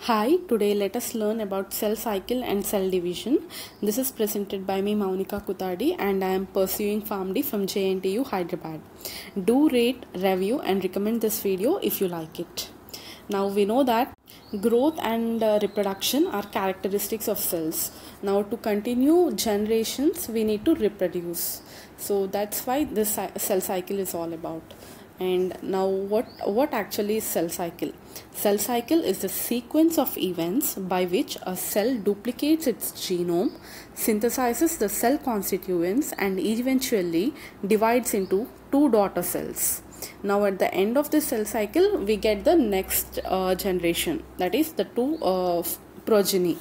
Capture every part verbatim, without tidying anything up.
Hi, today let us learn about cell cycle and cell division. This is presented by me, Mounika Kuthadi, and I am pursuing PharmD from J N T U, Hyderabad. Do rate, review and recommend this video if you like it. Now we know that growth and uh, reproduction are characteristics of cells. Now to continue generations, we need to reproduce. So that's why this cell cycle is all about. And now what what actually is cell cycle? Cell cycle is the sequence of events by which a cell duplicates its genome, synthesizes the cell constituents and eventually divides into two daughter cells. Now at the end of the cell cycle we get the next uh, generation, that is the two uh, progeny.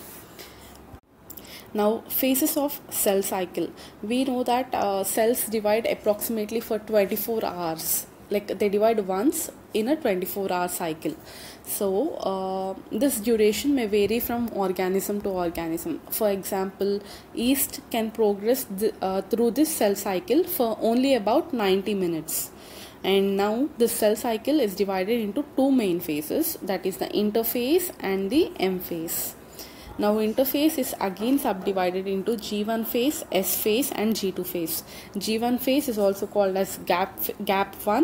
Now phases of cell cycle. We know that uh, cells divide approximately for twenty-four hours. Like they divide once in a twenty-four hour cycle. So uh, this duration may vary from organism to organism. For example, yeast can progress th uh, through this cell cycle for only about ninety minutes. And now the cell cycle is divided into two main phases, that is the interphase and the M phase. Now interphase is again subdivided into G one phase, S phase and G two phase. G one phase is also called as gap, gap one,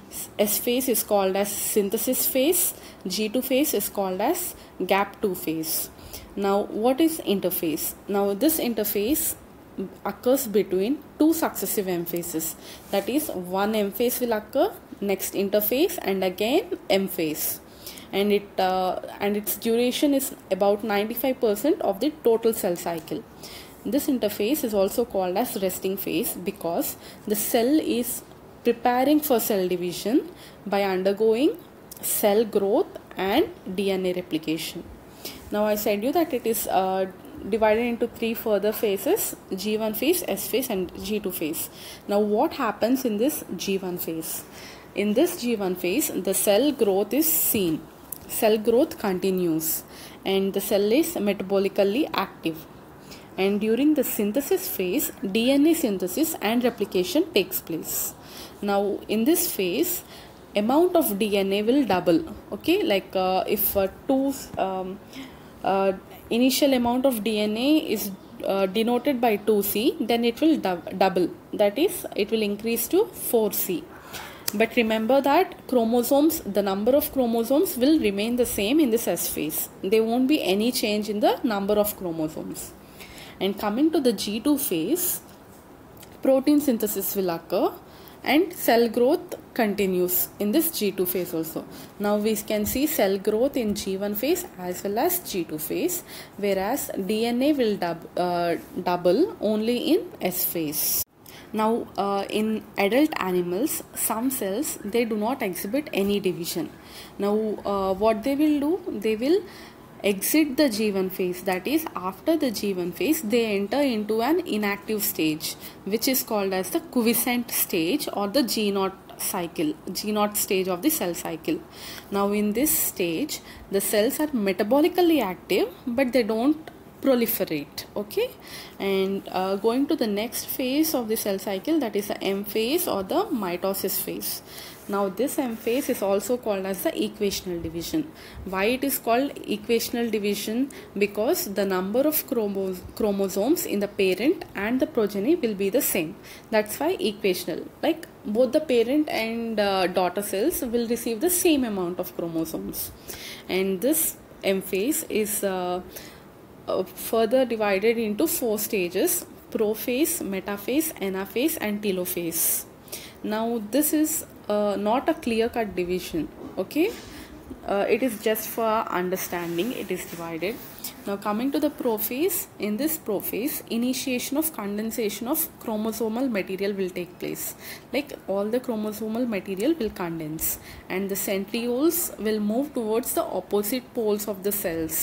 S phase is called as synthesis phase, G two phase is called as gap two phase. Now what is interphase? Now this interphase occurs between two successive M phases. That is, one M phase will occur, next interphase and again M phase. And it uh, and its duration is about ninety-five percent of the total cell cycle. This interphase is also called as resting phase because the cell is preparing for cell division by undergoing cell growth and D N A replication. Now I said you that it is uh, divided into three further phases: G one phase, S phase and G two phase. Now what happens in this G one phase? In this G one phase, the cell growth is seen. Cell growth continues and the cell is metabolically active. And during the synthesis phase, D N A synthesis and replication takes place. Now in this phase, amount of D N A will double. Okay, like uh, if uh, two um, uh, initial amount of D N A is uh, denoted by two C, then it will du double. That is, it will increase to four C. But remember that chromosomes, the number of chromosomes will remain the same in this S phase. There won't be any change in the number of chromosomes. And coming to the G two phase, protein synthesis will occur and cell growth continues in this G two phase also. Now we can see cell growth in G one phase as well as G two phase, whereas D N A will dub, uh, double only in S phase. Now uh, in adult animals, some cells, they do not exhibit any division. Now uh, what they will do, they will exit the G one phase, that is, after the G one phase they enter into an inactive stage, which is called as the quiescent stage or the G zero cycle, G zero stage of the cell cycle. Now in this stage the cells are metabolically active but they don't proliferate. Okay, and uh, going to the next phase of the cell cycle, that is the M phase or the mitosis phase. Now this M phase is also called as the equational division. Why it is called equational division? Because the number of chromo chromosomes in the parent and the progeny will be the same. That's why equational, like both the parent and uh, daughter cells will receive the same amount of chromosomes. And this M phase is uh, Uh, further divided into four stages: prophase, metaphase, anaphase and telophase. Now this is uh, not a clear-cut division. Okay, uh, it is just for understanding. It is divided. Now coming to the prophase, in this prophase, initiation of condensation of chromosomal material will take place. Like all the chromosomal material will condense and the centrioles will move towards the opposite poles of the cells.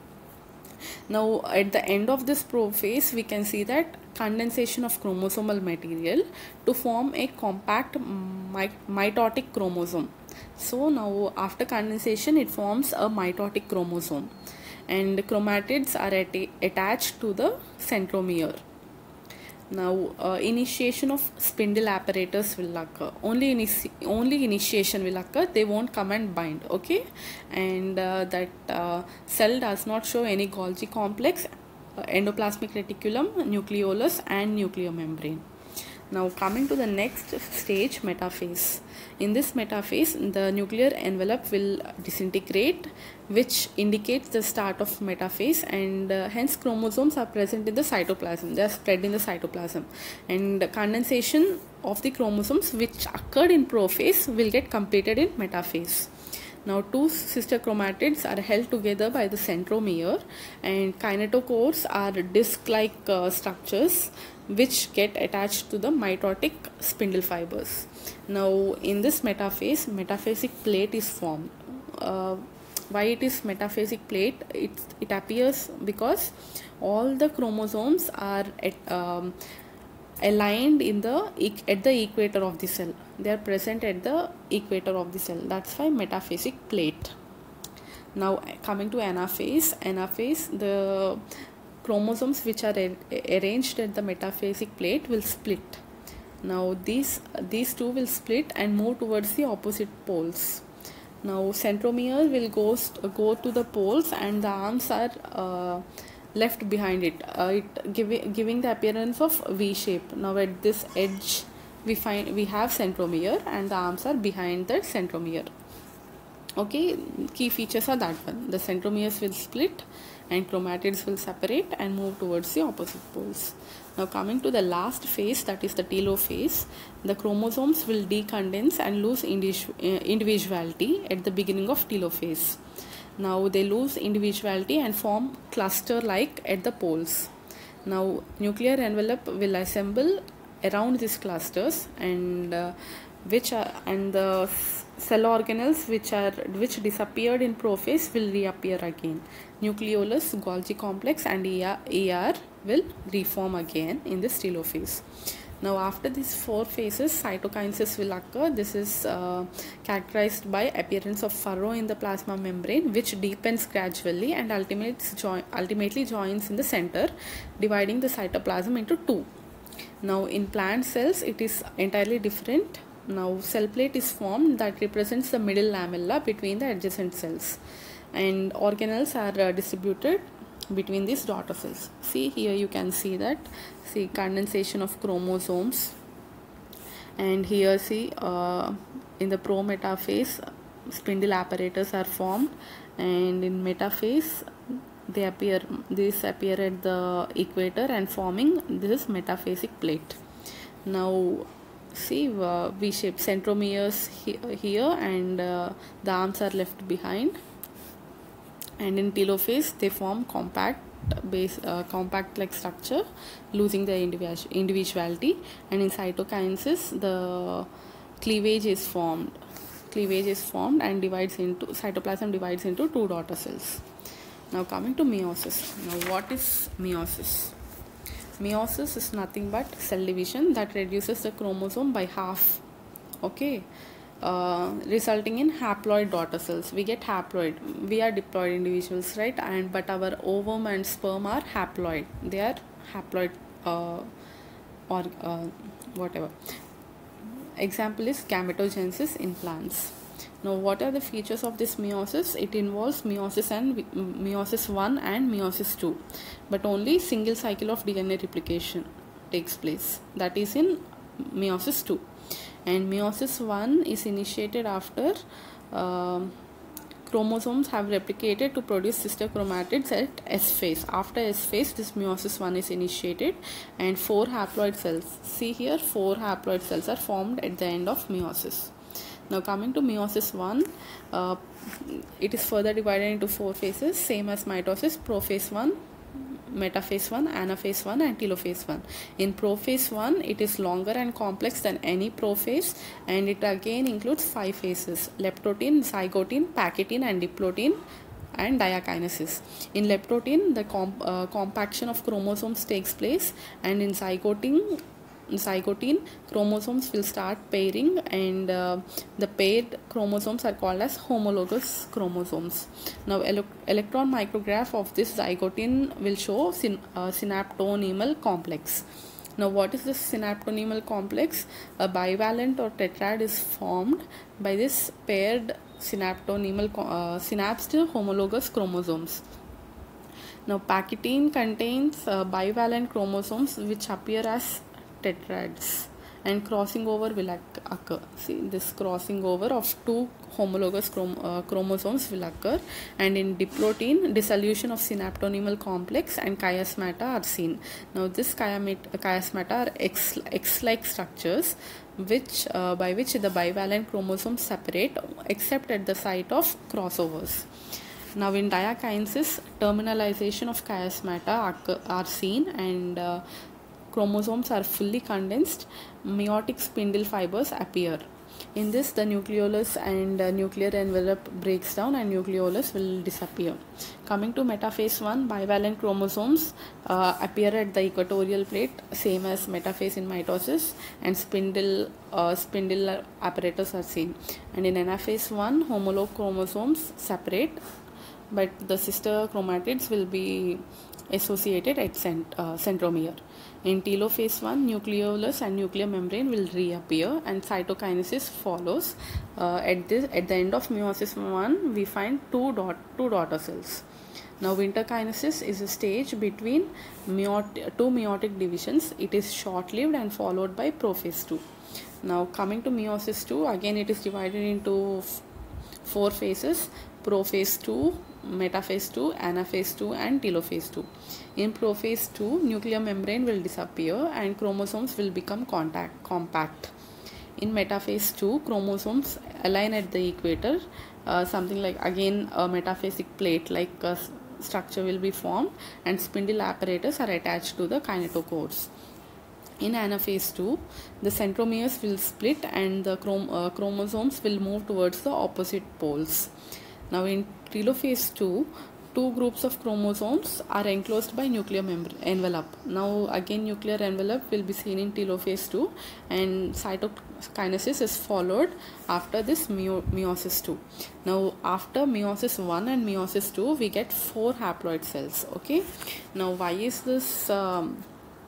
Now at the end of this prophase, we can see that condensation of chromosomal material to form a compact my mitotic chromosome. So now after condensation it forms a mitotic chromosome and chromatids are at attached to the centromere. Now, uh, initiation of spindle apparatus will occur. Only initi only initiation will occur. They won't come and bind. Okay, and uh, that uh, cell does not show any Golgi complex, uh, endoplasmic reticulum, nucleolus, and nuclear membrane. Now, coming to the next stage, metaphase. In this metaphase, the nuclear envelope will disintegrate, which indicates the start of metaphase, and uh, hence chromosomes are present in the cytoplasm. They are spread in the cytoplasm, and condensation of the chromosomes which occurred in prophase will get completed in metaphase. Now, two sister chromatids are held together by the centromere, and kinetochores are disc-like uh, structures which get attached to the mitotic spindle fibers. Now, in this metaphase, metaphasic plate is formed. Uh, why it is metaphasic plate? It, it appears because all the chromosomes are at, um, aligned in the at the equator of the cell. They are present at the equator of the cell. That's why metaphasic plate. Now, coming to anaphase. Anaphase, the chromosomes which are arranged at the metaphasic plate will split. Now, these these two will split and move towards the opposite poles. Now, centromere will go go to the poles, and the arms are uh, left behind it, uh, it giving giving the appearance of V shape. Now, at this edge, we find we have centromere, and the arms are behind the centromere. Okay, key features are that one. The centromeres will split, and chromatids will separate and move towards the opposite poles. Now, coming to the last phase, that is the telophase, the chromosomes will decondense and lose individuality at the beginning of telophase. Now, they lose individuality and form cluster-like at the poles. Now, nuclear envelope will assemble around these clusters, and uh, which are and the cell organelles which are which disappeared in prophase will reappear again. Nucleolus, Golgi complex, and E R will reform again in this telophase. Now, after these four phases, cytokinesis will occur. This is uh, characterized by appearance of furrow in the plasma membrane, which deepens gradually and ultimately, join, ultimately joins in the center, dividing the cytoplasm into two. Now, in plant cells, it is entirely different. Now, cell plate is formed that represents the middle lamella between the adjacent cells, and organelles are uh, distributed between these daughter cells. See, here you can see that, see condensation of chromosomes, and here see uh, in the pro-metaphase spindle apparatus are formed, and in metaphase they appear these appear at the equator and forming this metaphasic plate. Now, see uh, V-shaped centromeres he here, and uh, the arms are left behind. And in telophase, they form compact base, uh, compact like structure, losing their individuality. And in cytokinesis, the cleavage is formed. Cleavage is formed and divides into cytoplasm divides into two daughter cells. Now, coming to meiosis. Now, what is meiosis? Meiosis is nothing but cell division that reduces the chromosome by half. Okay. Uh, resulting in haploid daughter cells. We get haploid. We are diploid individuals, right? And but our ovum and sperm are haploid. They are haploid uh, or uh, whatever. Example is gametogenesis in plants. Now, what are the features of this meiosis? It involves meiosis and meiosis one and meiosis two, but only single cycle of D N A replication takes place. That is in meiosis two. And meiosis one is initiated after uh, chromosomes have replicated to produce sister chromatids at S phase. After S phase, this meiosis one is initiated, and four haploid cells. See here, four haploid cells are formed at the end of meiosis. Now, coming to meiosis one, uh, it is further divided into four phases, same as mitosis: prophase one, metaphase one, anaphase one, and telophase one. In prophase one, it is longer and complex than any prophase, and it again includes five phases: leptotene, zygotene, pachytene, and diplotene, and diakinesis. In leptotene, the comp uh, compaction of chromosomes takes place, and in zygotene, zygotene chromosomes will start pairing, and uh, the paired chromosomes are called as homologous chromosomes. Now, ele electron micrograph of this zygotene will show syn uh, synaptonemal complex. Now, what is this synaptonymal complex? A bivalent or tetrad is formed by this paired synaptonymal uh, synapsed homologous chromosomes. Now, packetine contains uh, bivalent chromosomes which appear as tetrads, and crossing over will occur. See, this crossing over of two homologous chrom uh, chromosomes will occur, and in diprotein, dissolution of synaptonymal complex and chiasmata are seen. Now, this chiasmata are X, X-like structures which uh, by which the bivalent chromosomes separate except at the site of crossovers. Now, in diakinesis, terminalization of chiasmata occur, are seen, and uh, chromosomes are fully condensed. Meiotic spindle fibers appear. In this, the nucleolus and uh, nuclear envelope breaks down and nucleolus will disappear. Coming to metaphase one, bivalent chromosomes uh, appear at the equatorial plate, same as metaphase in mitosis, and spindle uh, spindle apparatus are seen. And in anaphase one, homolog chromosomes separate, but the sister chromatids will be associated at cent uh, centromere. In telophase one, nucleolus and nuclear membrane will reappear, and cytokinesis follows. Uh, at this, at the end of meiosis one, we find two dot two daughter cells. Now, interkinesis is a stage between meiotic, two meiotic divisions. It is short-lived and followed by prophase two. Now, coming to meiosis two, again it is divided into four phases: prophase two, metaphase two, anaphase two, and telophase two. In prophase two, nuclear membrane will disappear and chromosomes will become contact, compact. In metaphase two, chromosomes align at the equator, uh, something like again a metaphasic plate like a structure will be formed, and spindle apparatus are attached to the kinetochores. In anaphase two, the centromeres will split and the chrom uh, chromosomes will move towards the opposite poles. Now, in telophase two, two groups of chromosomes are enclosed by nuclear envelope. Now, again nuclear envelope will be seen in telophase two, and cytokinesis is followed after this meo meiosis two. Now, after meiosis one and meiosis two, we get four haploid cells. Okay. Now, why is this um,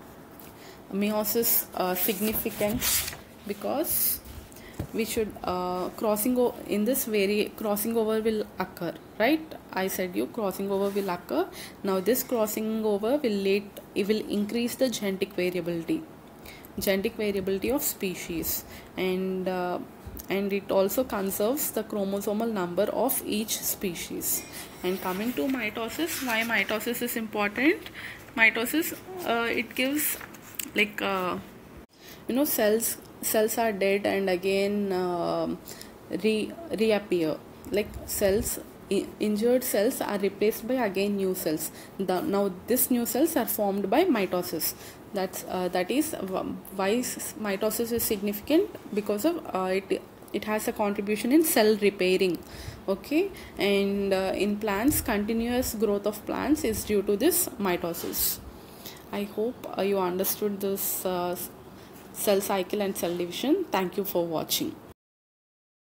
meiosis uh, significant? Because we should uh, crossing over in this very crossing over will occur, right? I said you crossing over will occur. Now, this crossing over will lead it will increase the genetic variability genetic variability of species, and uh, and it also conserves the chromosomal number of each species. And coming to mitosis, why mitosis is important? Mitosis, uh, it gives like uh, you know cells cells are dead and again uh, re reappear. Like cells, injured cells are replaced by again new cells. The, now these new cells are formed by mitosis. That's uh, that is why mitosis is significant, because of uh, it it has a contribution in cell repairing. Okay, and uh, in plants, continuous growth of plants is due to this mitosis. I hope uh, you understood this uh, cell cycle and cell division. Thank you for watching.